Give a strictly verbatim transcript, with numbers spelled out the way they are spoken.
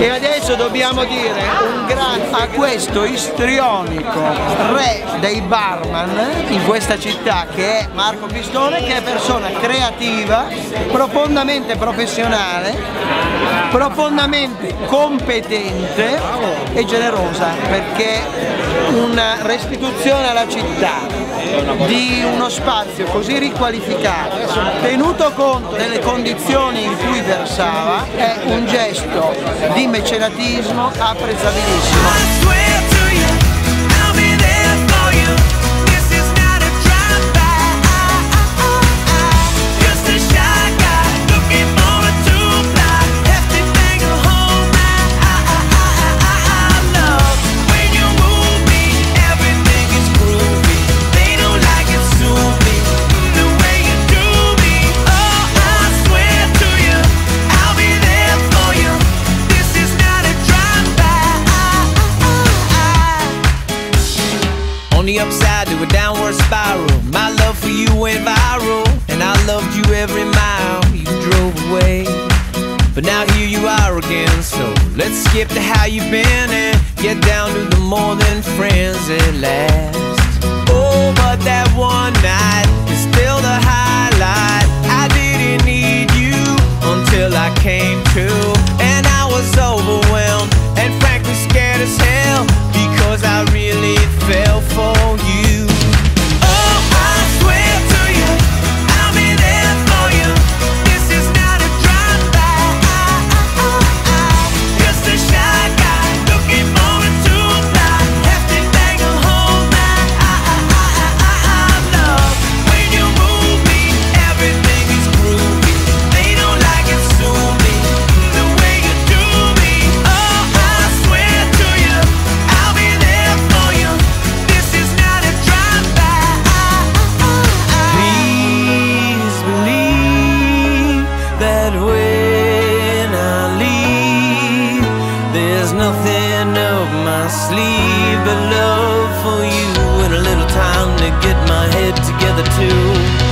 E adesso dobbiamo dire un grazie a questo istrionico re dei barman in questa città, che è Marco Pistone, che è persona creativa, profondamente professionale, profondamente competente e generosa, perché una restituzione alla città di uno spazio così riqualificato, tenuto conto delle condizioni in cui versava, è un gesto di mecenatismo apprezzabilissimo. On the upside to a downward spiral, my love for you went viral, and I loved you every mile you drove away. But now here you are again, so let's skip to how you've been and get down to the more than friends at last. Oh, but that one night is still the highlight. I didn't need you until I came to, and I was overwhelmed and frankly scared as hell, because I really fell for you. Oh, I swear to you, I'll be there for you. This is not a drive-by, just a shy guy looking for a two-ply, hefty thing to hold my love. When you move me, everything is groovy. They don't like it, sue me, the way you do me. Oh, I swear to you, I'll be there for you. This is not a drive-by. Please believe that when I leave, there's nothing up my sleeve but love for you, and a little time to get my head together too.